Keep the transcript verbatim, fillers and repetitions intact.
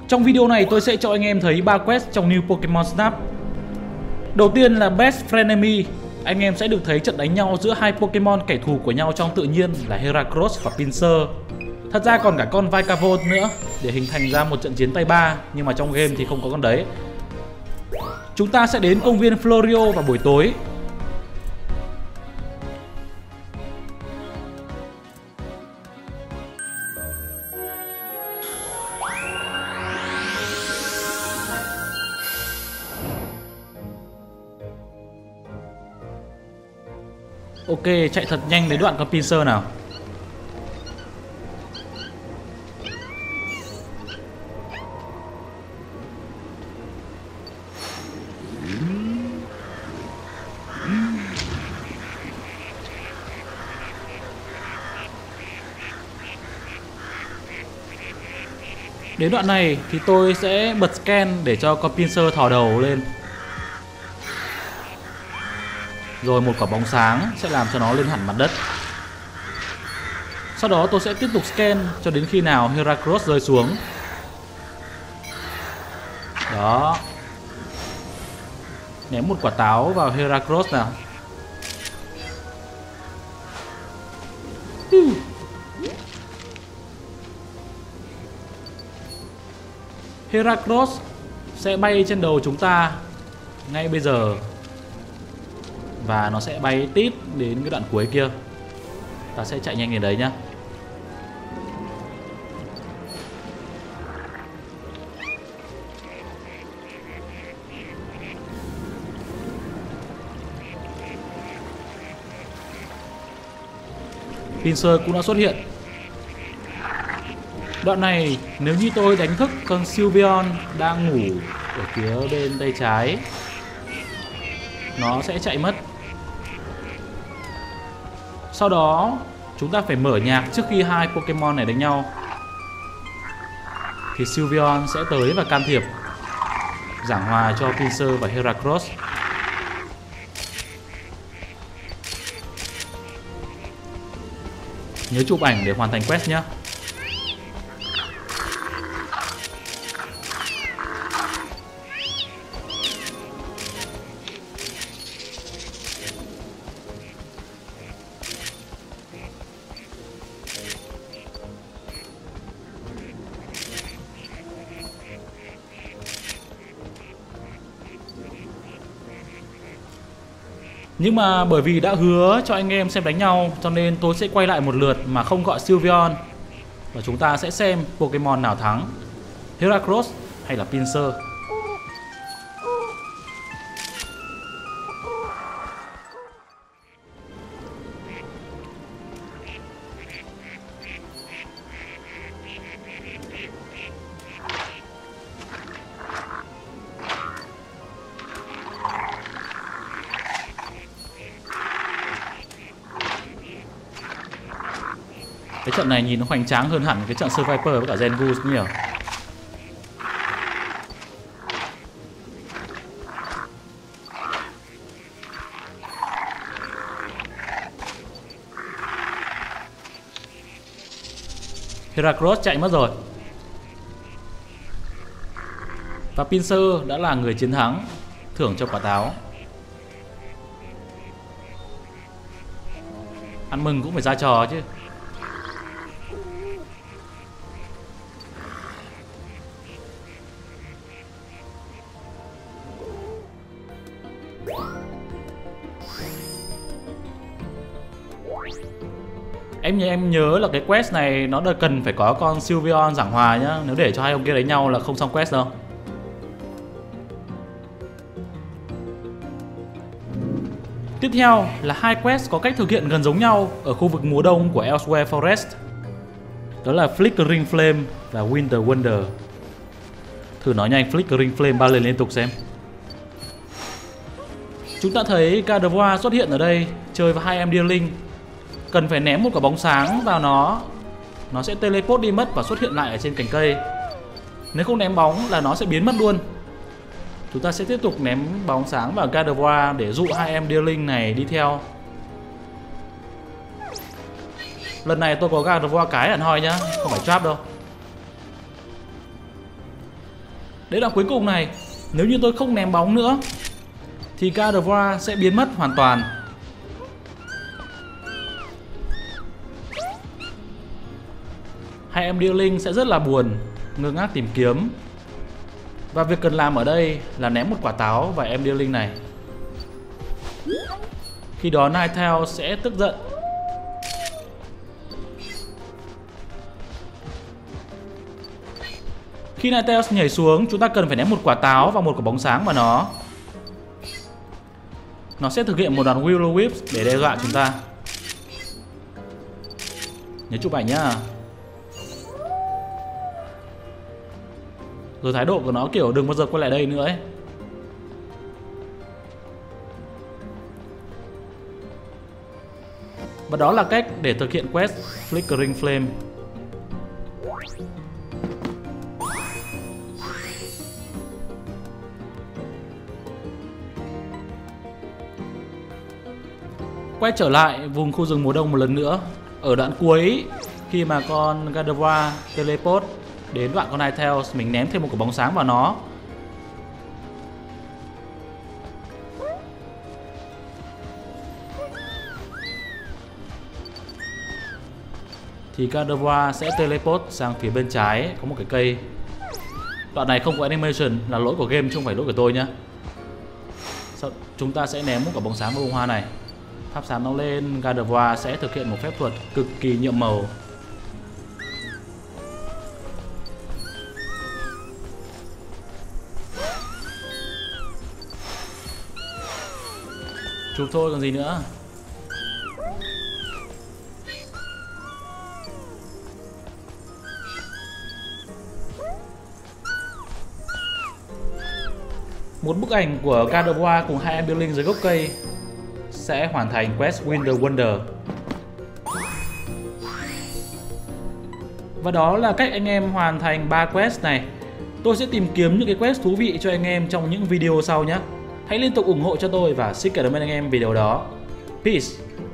Trong video này tôi sẽ cho anh em thấy ba quest trong New Pokemon Snap. Đầu tiên là Best Frenemy. Anh em sẽ được thấy trận đánh nhau giữa hai Pokemon kẻ thù của nhau trong tự nhiên là Heracross và Pinsir. Thật ra còn cả con Vikavolt nữa để hình thành ra một trận chiến tay ba, nhưng mà trong game thì không có con đấy. Chúng ta sẽ đến công viên Florio vào buổi tối. Ok, chạy thật nhanh đến đoạn con Pinsir nào. Đến đoạn này thì tôi sẽ bật scan để cho con Pinsir thò đầu lên. Rồi một quả bóng sáng sẽ làm cho nó lên hẳn mặt đất. Sau đó tôi sẽ tiếp tục scan cho đến khi nào Heracross rơi xuống. Đó. Ném một quả táo vào Heracross nào. Heracross sẽ bay trên đầu chúng ta ngay bây giờ. Và nó sẽ bay tít đến cái đoạn cuối kia. Ta sẽ chạy nhanh đến đấy nhá. Pinsir cũng đã xuất hiện. Đoạn này nếu như tôi đánh thức con Sylveon đang ngủ ở phía bên tay trái, nó sẽ chạy mất. Sau đó chúng ta phải mở nhạc trước khi hai Pokemon này đánh nhau. Thì Sylveon sẽ tới và can thiệp, giảng hòa cho Pinsir và Heracross. Nhớ chụp ảnh để hoàn thành quest nhé. Nhưng mà bởi vì đã hứa cho anh em xem đánh nhau, cho nên tôi sẽ quay lại một lượt mà không gọi Sylveon. Và chúng ta sẽ xem Pokemon nào thắng, Heracross hay là Pinsir. Cái trận này nhìn nó hoành tráng hơn hẳn cái trận Survivor với cả Gen Goose nhiều. Heracross chạy mất rồi. Và Pinsir đã là người chiến thắng, thưởng cho quả táo. Ăn mừng cũng phải ra trò chứ. Em em nhớ là cái quest này nó đã cần phải có con Sylveon giảng hòa nhá. Nếu để cho hai ông kia đánh nhau là không xong quest đâu. Tiếp theo là hai quest có cách thực hiện gần giống nhau ở khu vực mùa đông của Elsewhere Forest. Đó là Flickering Flame và Winter Wonder. Thử nói nhanh Flickering Flame ba lần liên tục xem. Chúng ta thấy Gardevoir xuất hiện ở đây chơi với hai em Deerling. Cần phải ném một quả bóng sáng vào nó, nó sẽ teleport đi mất và xuất hiện lại ở trên cành cây. Nếu không ném bóng là nó sẽ biến mất luôn. Chúng ta sẽ tiếp tục ném bóng sáng vào Gardevoir để dụ hai em Deerling này đi theo. Lần này tôi có Gardevoir cái hẳn hoi nhá, không phải trap đâu. Đến đoạn cuối cùng này, nếu như tôi không ném bóng nữa thì God of War sẽ biến mất hoàn toàn. Hai em điêu linh sẽ rất là buồn, ngơ ngác tìm kiếm. Và việc cần làm ở đây là ném một quả táo vào em điêu linh này. Khi đó Ninetales sẽ tức giận. Khi Ninetales nhảy xuống, chúng ta cần phải ném một quả táo và một quả bóng sáng vào nó. Nó sẽ thực hiện một đoạn Will o' Wisps để đe dọa chúng ta. Nhớ chụp ảnh nhá. Rồi thái độ của nó kiểu đừng bao giờ quay lại đây nữa ấy. Và đó là cách để thực hiện quest Flickering Flame. Quay trở lại vùng khu rừng mùa đông một lần nữa. Ở đoạn cuối, khi mà con God of War teleport đến đoạn con Ninetales, mình ném thêm một quả bóng sáng vào nó. Thì God of War sẽ teleport sang phía bên trái có một cái cây. Đoạn này không có animation là lỗi của game chứ không phải lỗi của tôi nhé. Sau, chúng ta sẽ ném một quả bóng sáng vào bông hoa này. Thắp sáng nó lên, God of War sẽ thực hiện một phép thuật cực kỳ nhiệm màu. Chụp thôi còn gì nữa. Một bức ảnh của God of War cùng hai em điêu linh dưới gốc cây sẽ hoàn thành quest Winter Wonder. Và đó là cách anh em hoàn thành ba quest này. Tôi sẽ tìm kiếm những cái quest thú vị cho anh em trong những video sau nhé. Hãy liên tục ủng hộ cho tôi và xin cảm ơn anh em vì điều đó. Peace!